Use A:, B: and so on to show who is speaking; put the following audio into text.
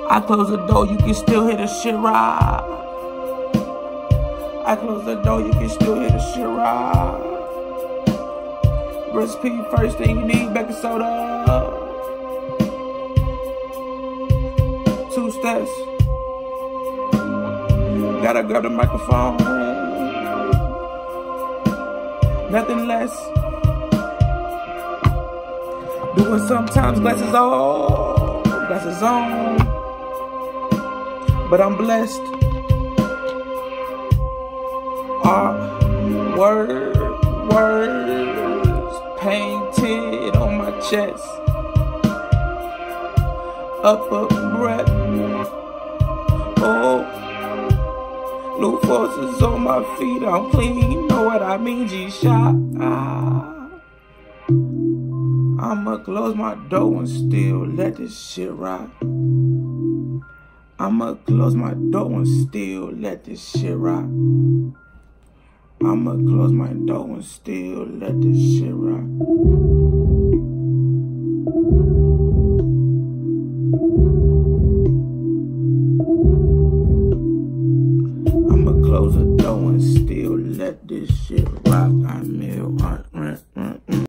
A: I close the door, you can still hear the shit ride. I close the door, you can still hear the shit ride. Recipe, first thing you need, baking soda. 2 steps. Gotta grab the microphone. Nothing less. Doing sometimes glasses off, glasses on. But I'm blessed. Words painted on my chest. Upper breath. Oh, new forces on my feet. I'm clean, you know what I mean, G-Shot. I'ma close my door and still let this shit ride. I'ma close my door and still let this shit ride. I'ma close my door and still let this shit ride. I'ma close the door and still let this shit rock. I'm ill.